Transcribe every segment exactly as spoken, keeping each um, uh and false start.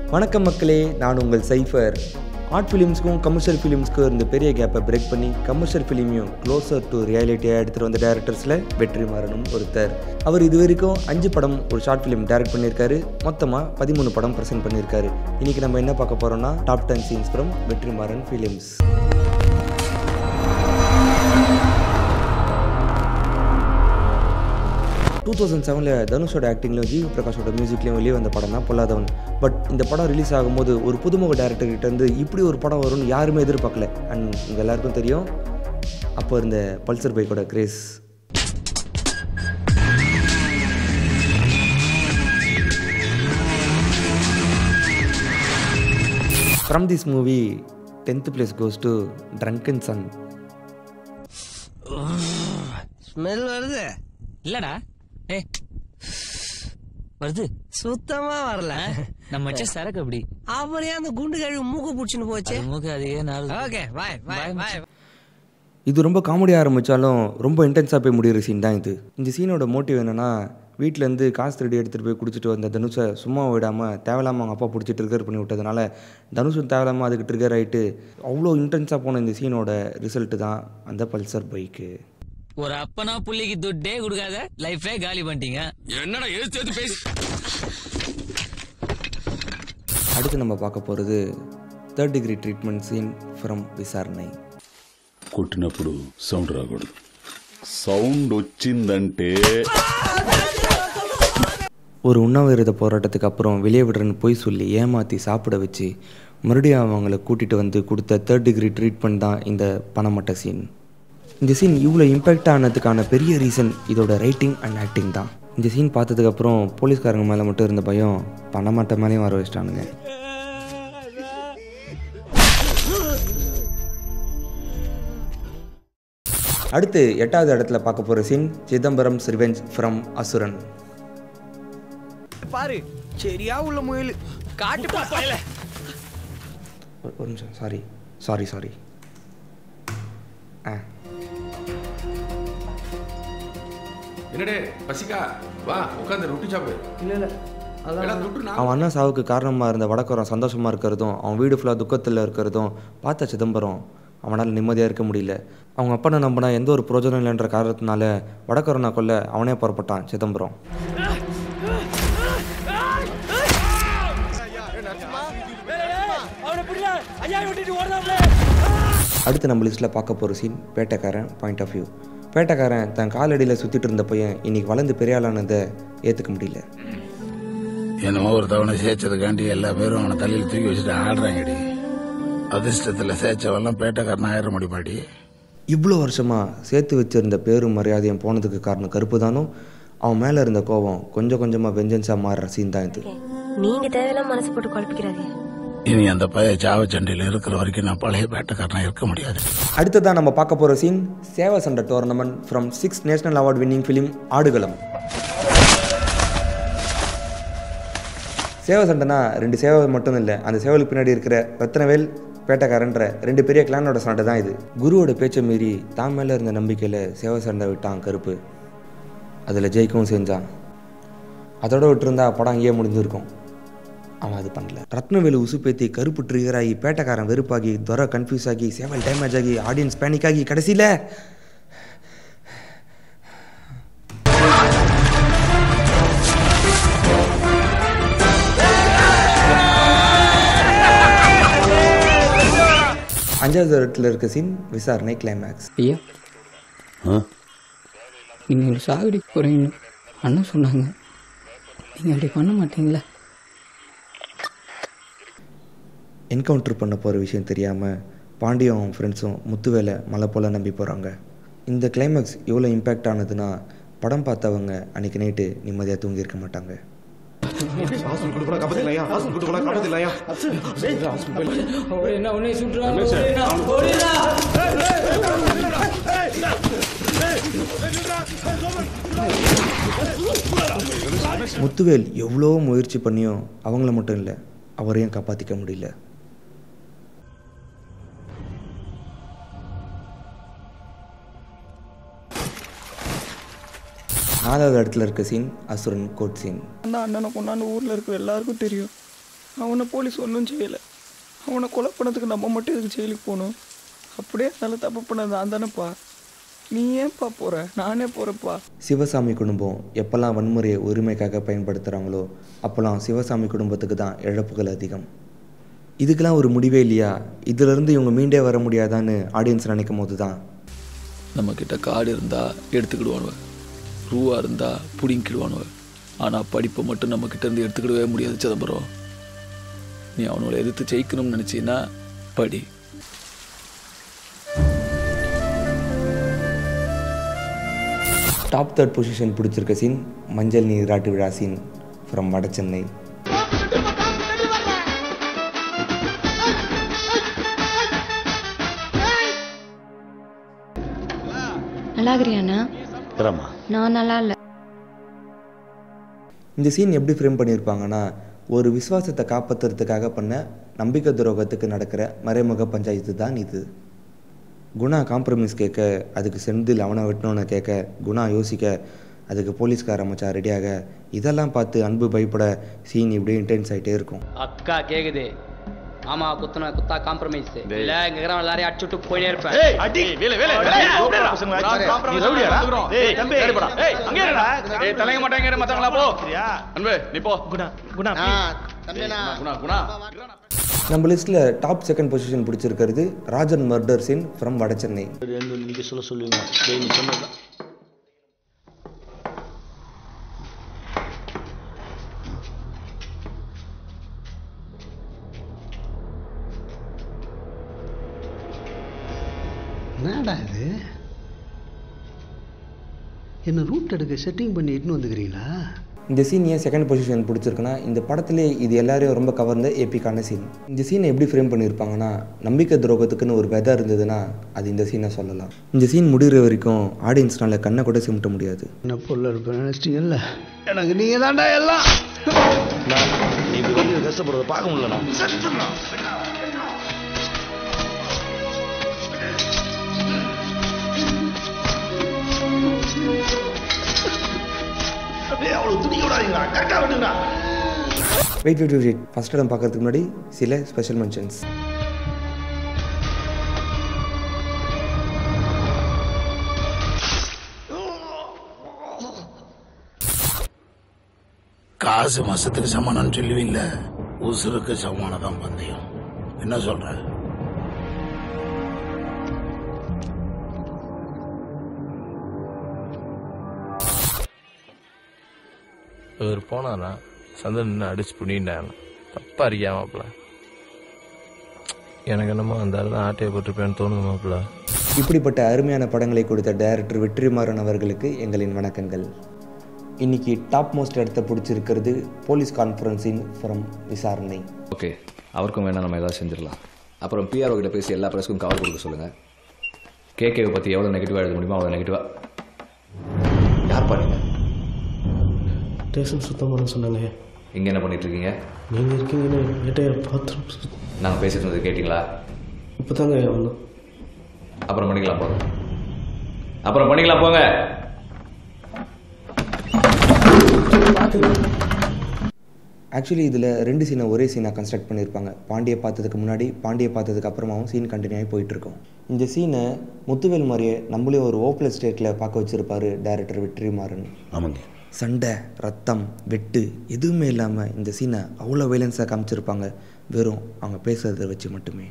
வணக்கம் மக்களே, நான் உங்கள் சைஃபர். ஆர்ட் ஃபிலிம்ஸ்க்கும் கமர்ஷியல் ஃபிலிம்ஸ்க்கும் இருந்த பெரிய கேப்பை பிரேக் பண்ணி கமர்ஷியல் ஃபிலிமையும் க்ளோசர் டு ரியாலிட்டியாக எடுத்துகிட்டு வந்த டேரக்டர்ஸில் வெற்றிமாறனும் ஒருத்தர். அவர் இது வரைக்கும் அஞ்சு படம் ஒரு ஷார்ட் ஃபிலிம் டைரக்ட் பண்ணியிருக்காரு. மொத்தமாக பதிமூணு படம் ப்ரெசென்ட் பண்ணியிருக்காரு. இன்றைக்கி நம்ம என்ன பார்க்க போகிறோம்னா top ten scenes from Vetrimaaran films. Two thousand செவனில் தனுஷோட ஆக்டிங்லையும் ஜிவி பிரகாஷோட மியூசிக்லையும் வெளியே வந்த படம் தான் பொல்லாதவன். பட் இந்த படம் ரிலீஸ் ஆகும்போது ஒரு புதுமுக டேரக்டர்கிட்ட இருந்து இப்படி ஒரு படம் வரும்னு யாருமே எதிர்பார்க்கல. அண்ட் உங்கள் எல்லாருக்கும் தெரியும், அப்போ இருந்த பல்சர் பைக்கோட கிரேஸ். From this movie tenth place goes to drunken son. Smell வருது இல்லடா, ஏ வருது, சுத்தமா வரல. நம்ம மச்ச சரக்கு அப்படி. அப்புறம் அந்த குண்டு கழுவி மூக்கு புடிச்சுன்னு போச்சு. மூக்கு அதே நாள். Okay bye bye bye. இது ரொம்ப காமெடியாக ஆரம்பித்தாலும் ரொம்ப இன்டென்ஸாக போய் முடிகிற சீன் தான் இது. இந்த சீனோட மோட்டிவ் என்னென்னா, வீட்டிலேருந்து காசு ரெடி எடுத்துகிட்டு போய் குடிச்சிட்டு வந்த தனுஷை சும்மா விடாமல் தேவையில்லாமல் அவங்க அப்பா பிடிச்சி ட்ரிகர் பண்ணி விட்டதுனால தனுஷும் தேவையில்லாமல் அதுக்கு ட்ரிகர் ஆகிட்டு அவ்வளோ இன்டென்ஸாக போன இந்த சீனோட ரிசல்ட்டு தான் அந்த பல்சர் பைக்கு. ஒரு அப்பனா புள்ளிக்கு துட்டே கொடுக்காத லைஃபே காலி பண்ணிட்டீங்க. என்னடா எழுத்து பேசி. அடுத்து நம்ம பார்க்க போகிறது third degree treatment scene from Visaranai. కొట్టినప్పుడు సౌండ్ రాకూడదు. సౌండ్ వచ్చిందంటే ஒரு உண்ணாவிரத போராட்டத்துக்கு அப்புறம் வெளியே விடுறன்னு போய் சொல்லி ஏமாற்றி சாப்பிட வச்சு மறுபடியும் அவங்கள கூட்டிகிட்டு வந்து கொடுத்த தேர்ட் டிகிரி ட்ரீட்மெண்ட் தான் இந்த பணமட்ட சீன். இந்த சீன் இவ்வளோ இம்பேக்ட் ஆனதுக்கான பெரிய ரீசன் இதோட ரைட்டிங் அண்ட் ஆக்டிங் தான். இந்த சீன் பார்த்ததுக்கப்புறம் போலீஸ்காரங்க மேலே மட்டும் இருந்த பயம் பணமட்ட மேலேயும் வர வச்சிட்டானுங்க. அடுத்து எட்டாவது இடத்துல பார்க்க போகிற சீன் சிதம்பரம் ரிவெஞ்ச் ஃப்ரம் அசுரன். பாரு சரியா உள்ள முயல் காட்டு பாப்பாயில. ஒரு நிமிஷம், சாரி சாரி சாரி ஆ என்னடே பசிக்கா வா உட்காந்து ரொட்டி சாப்பிடு. இல்ல இல்ல அவன் அண்ணா சாவுக்கு காரணமாக இருந்த வடக்கரம் சந்தோஷமாக இருக்கிறதும் அவன் வீடு ஃபுல்லாக துக்கத்தில் இருக்கிறதும் பார்த்த சிதம்பரம் அவனால் நிம்மதியாக இருக்க முடியல. அவங்க அப்பனை நம்பினா எந்த ஒரு பிரோஜனம் இல்லைன்ற காரணத்தினால வடக்கரனை கொல்ல அவனே புறப்பட்டான் சிதம்பரம். அடுத்து நம்ம லிஸ்ட்டில் பார்க்க போகிற scene Pettaikaran point of view. Pettaikaran தன் காலடியில் சுற்றிட்டு இருந்த பையன் இன்னைக்கு வளர்ந்து பெரிய ஆளானதை ஏற்றுக்க முடியல. என்னமோ ஒரு தவணை சேர்ச்சதுக்காண்டி எல்லா பேரும் அவனை தலையில் தூக்கி வச்சுட்டு ஆடுறாங்கடி. அதிர்ஷ்டத்தில் சேர்ச்சவெல்லாம் பேட்டைக்காரன் ஆயிட முடியுமாடி. இவ்வளோ வருஷமாக சேர்த்து வச்சிருந்த பேரும் மரியாதையும் போனதுக்கு காரணம் கருப்பு தானும் அவன் மேலே இருந்த கோபம் கொஞ்சம் கொஞ்சமாக வெஞ்சன்ஸாக மாறுற சீன் தான் இது. நீங்கள் தேவையில்லாம மனசு போட்டு குழப்பிக்கிறாங்க. இனி அந்த பைய சாவச்சண்டையில் இருக்கிற வரைக்கும் நான் பழைய பேட்டைக்காரனா இருக்க முடியாது. அடுத்ததான் நம்ம பார்க்க போகிற சீன் சேவா சண்டை tournament from six national award winning film Aadukalam. சேவை சண்டைனா ரெண்டு சேவை மட்டும் இல்லை, அந்த சேவலுக்கு பின்னாடி இருக்கிற ரத்னவேல் பேட்டைக்காரன்ற ரெண்டு பெரிய கிளானோட சண்டை தான் இது. குருவோட பேச்சை மீறி தான் மேலே இருந்த நம்பிக்கையில் சேவை சண்டை விட்டான் கருப்பு. அதில் ஜெயிக்கவும் செஞ்சான். அதோட விட்டுருந்தா படம் அங்கேயே முடிஞ்சிருக்கும். அவன் அது பண்ணல. ரத்னவேலு உசுப்பேத்தி கருப்பு ட்ரிகர் ஆகி பேட்டைக்காரன் வெறுப்பாகி துரை கன்ஃபியூஸ் ஆகி சேவல் டேமேஜ் ஆகி ஆடியன்ஸ் பேனிக் ஆகி கடைசியில் அஞ்சாவது இடத்துல இருக்க சீன் விசாரணை கிளைமேக்ஸ். ஐயா நீங்கள் சாகடிக்க போகிறீங்கன்னு அண்ணன் சொன்னாங்க, நீங்கள் அப்படி பண்ண மாட்டீங்களா? என்கவுண்டர் பண்ண போகிற விஷயம் தெரியாமல் பாண்டியும் அவன் ஃப்ரெண்ட்ஸும் முத்துவேலை மலை போல் நம்பி போகிறாங்க. இந்த கிளைமேக்ஸ் எவ்வளோ இம்பேக்ட் ஆனதுன்னா படம் பார்த்தவங்க அன்றைக்கி நைட்டு நிம்மதியாக தூங்கியிருக்க மாட்டாங்க. முத்துவேல் எவ்வளோ முயற்சி பண்ணியும் அவங்கள மட்டும் இல்லை அவரையும் காப்பாற்றிக்க முடியல. நாலாவது இடத்துல இருக்க சீன் அசுரன் கோட் சீன். அந்த அண்ணனை கொண்டாந்து ஊரில் இருக்க எல்லாருக்கும் தெரியும். அவனை போலீஸ் ஒன்றும் செய்யலை. அவனை கொலை பண்ணதுக்கு நம்ம மட்டும் இதுக்கு ஜெயிலுக்கு போகணும்? அப்படியே நல்ல தப்பு பண்ணது நான் தானேப்பா. நீ ஏன்ப்பா போகிற? நானே போகிறப்பா. சிவசாமி குடும்பம் எப்போல்லாம் வன்முறையை உரிமைக்காக பயன்படுத்துகிறாங்களோ அப்போல்லாம் சிவசாமி குடும்பத்துக்கு தான் இழப்புகள் அதிகம். இதுக்கெல்லாம் ஒரு முடிவே இல்லையா? இதிலிருந்து இவங்க மீண்டே வர முடியாதான்னு ஆடியன்ஸ் நினைக்கும் போது தான் நம்மக்கிட்ட காடு இருந்தால் எடுத்துக்கிடுவானுவ, ரூவா இருந்தால் பிடிங்கிடுவானுவ. ஆனால் படிப்பை மட்டும் நம்மக்கிட்ட இருந்து எடுத்துக்கிடவே முடியாது சிதம்பரம். நீ அவனோட எதிர்த்து ஜெயிக்கணும்னு நினச்சின்னா படி. டாப் தேர்ட் பொசிஷன் பிடிச்சிருக்க சீன் மஞ்சள் நீராட்டு விழா சீன் ஃப்ரம் வட சென்னை. நல்லா இருக்கிறியாண்ணா? நான் நல்லா இல்லை. இந்த சீன் எப்படி ஃப்ரேம் பண்ணியிருப்பாங்கன்னா, ஒரு விசுவாசத்தை காப்பாற்றுறதுக்காக பண்ண நம்பிக்கை துரோகத்துக்கு நடக்கிற மறைமுக பஞ்சாயத்து தான் இது. குணா காம்ப்ரமைஸ் கேட்க, அதுக்கு செந்தில் அவனை வெட்டணும்னு கேட்க, குணா யோசிக்க, அதுக்கு போலீஸ்கார மச்சா ரெடியாக, இதெல்லாம் பார்த்து அன்பு பயப்பட சீன் இப்படியே இன்டென்ஸ் ஆகிட்டே இருக்கும். அக்கா கேக்குது. ஆமா குத்துன குத்தா காம்ப்ரமைஸ் இல்ல, இங்க இருக்கிற எல்லாரையும் அடிச்சுட்டு போயிட்டே இருப்பேன். அடி வேலை வேலை காம்ப்ரமைஸ் ரவுடியாடா? டேய் தம்பி ஏறிடா. ஏய் அங்க ஏறிடா. ஏய் தலைங்க மாட்டாங்க ஏறு மத்தவங்களா போ. அன்பே நீ போ. குணா குணா தம்பினா குணா குணா. நம்ம லிஸ்ட்டில் டாப் செகண்ட் பொசிஷன் பிடிச்சிருக்கிறது Rajan murder scene from Vada Chennai. நீங்க சொல்ல சொல்லுங்க. டேய் நீ சொன்னதா என்னடா இது? என்ன ரூட் எடுக்க செட்டிங் பண்ணி இட்டுன்னு வந்துக்கிறீங்களா? இந்த சீன் ஏன் செகண்ட் பொசிஷன் பிடிச்சிருக்குன்னா, இந்த படத்திலே இது எல்லாரையும் ரொம்ப கவர்ந்த ஏபிக்கான சீன். இந்த சீனை எப்படி ஃப்ரேம் பண்ணியிருப்பாங்கன்னா, நம்பிக்கை துரோகத்துக்குன்னு ஒரு வெதை இருந்ததுன்னா அது இந்த சீனை சொல்லலாம். இந்த சீன் முடிகிற வரைக்கும் ஆடியன்ஸ்னால கண்ணை கூட சிமிட்ட முடியாது. என்ன பொருள் இருப்பேன் நினச்சிட்டிங்கல்ல, எனக்கு நீங்கள் தாண்டா எல்லாம். நீ இப்படி வந்து கஷ்டப்படுறத பார்க்க முடியலண்ணா. வெயிட் வெயிட் வெயிட் ஃபர்ஸ்ட் இடம் பார்க்கறதுக்கு முன்னாடி சில ஸ்பெஷல் மென்ஷன்ஸ். காசு மாசத்துக்கு சமானம் சொல்லுவீல்ல, உசுருக்கு சமானதான் பந்தயம். என்ன சொல்ற? இவர் போனானா சந்தன் நின்று அடிச்சு புண்ணிட்டாங்க. தப்பா இருக்கியா மாப்பிள்ள? எனக்கு என்னமோ அந்த தான் ஆட்டையை போட்டிருப்பேன்னு தோணுது மாப்பிள்ள. இப்படிப்பட்ட அருமையான படங்களை கொடுத்த டைரக்டர் வெற்றிமாறன் அவர்களுக்கு எங்களின் வணக்கங்கள். இன்னைக்கு டாப் மோஸ்ட் இடத்த பிடிச்சிருக்கிறது போலீஸ் கான்ஃபரன்ஸின் ஃப்ரம் விசாரணை. ஓகே, அவருக்கும் வேணா நம்ம ஏதாவது செஞ்சிடலாம். அப்புறம் பிஆர்ஓ கிட்ட பேசி எல்லா ப்ரெஸ்க்கும் கவர் கொடுக்க சொல்லுங்கள். கேகேவை பற்றி எவ்வளோ நெகட்டிவாக எழுத முடியுமோ அவ்வளோ நெகட்டிவாக. யார் பாருங்க ஸ்டேஷன் சுத்தம் பண்ண சொன்னாங்க. இங்கே என்ன பண்ணிட்டு இருக்கீங்க? நீங்கள் இருக்கீங்கன்னு ஏட்டையை பாத்ரூம். நாங்கள் பேசிட்டு இருந்தது கேட்டிங்களா? இப்போ தாங்க வந்தோம். அப்புறம் பண்ணிக்கலாம் போங்க. அப்புறம் பண்ணிக்கலாம் போங்க. ஆக்சுவலி இதில் ரெண்டு சீனை ஒரே சீனாக கன்ஸ்ட்ரக்ட் பண்ணியிருப்பாங்க. பாண்டியை பார்த்ததுக்கு முன்னாடி, பாண்டியை பார்த்ததுக்கு அப்புறமாவும் சீன் கண்டினியூ ஆகி போயிட்டுருக்கோம். இந்த சீனை முத்துவேல் மாதிரியே நம்மளே ஒரு ஓப்ளஸ் ஸ்டேட்டில் பார்க்க வச்சுருப்பார் டைரக்டர் வெற்றிமாறன். ஆமாங்க. சண்டை, ரத்தம், வெட்டு எதுவுமே இல்லாமல் இந்த சீனை அவ்வளோ வைலன்ஸாக காமிச்சிருப்பாங்க, வெறும் அவங்க பேசுறதை வச்சு மட்டுமே.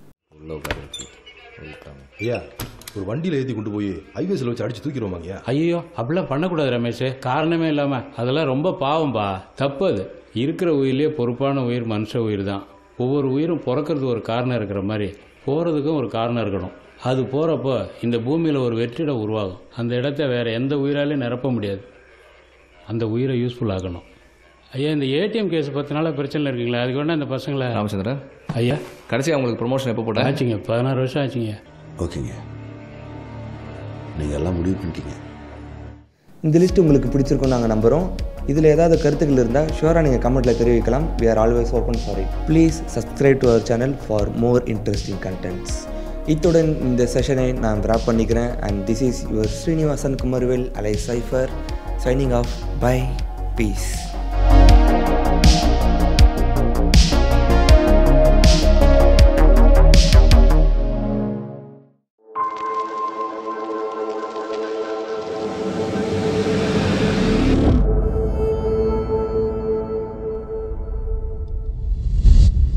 ஐயா, ஒரு வண்டியில் ஏற்றி கொண்டு போய் ஹைவேஸில் வச்சு அடிச்சு தூக்கிடுவாங்க. ஐயோ அப்படிலாம் பண்ணக்கூடாது ரமேஷ். காரணமே இல்லாமல் அதெல்லாம் ரொம்ப பாவம்பா, தப்பு. அது இருக்கிற உயிரிலே பொறுப்பான உயிர் மனுஷ உயிர் தான். ஒவ்வொரு உயிரும் பிறக்கிறது ஒரு காரணம் இருக்கிற மாதிரி போகிறதுக்கும் ஒரு காரணம் இருக்கணும். அது போகிறப்போ இந்த பூமியில் ஒரு வெற்றிடம் உருவாகும். அந்த இடத்த வேறு எந்த உயிராலையும் நிரப்ப முடியாது. அந்த உயிரை யூஸ்ஃபுல் ஆகணும். ஐயா, இந்த ஏடிஎம் கேஸ் பத்தினால பிரச்சனை இருக்குங்களா? அதுக்கு வேணா இந்த பசங்களை. ராமச்சந்திரன் ஐயா, கடைசியாக உங்களுக்கு ப்ரொமோஷன் எப்போ போட்டா? ஆச்சுங்க, பதினாறு வருஷம் ஆச்சுங்க. ஓகேங்க, நீங்கள் எல்லாம் முடிவு பண்ணிட்டீங்க. இந்த லிஸ்ட் உங்களுக்கு பிடிச்சிருக்கும் நாங்கள் நம்புகிறோம். இதில் ஏதாவது கருத்துக்கள் இருந்தால் ஷுவராக நீங்கள் கமெண்ட்டில் தெரிவிக்கலாம். We are always open for it. Please subscribe to our channel for more interesting contents. இத்துடன் இந்த செஷனை நான் ட்ராப் பண்ணிக்கிறேன். And this is your Srinivasan Kumaravel அலை Cipher signing off. Bye. Peace.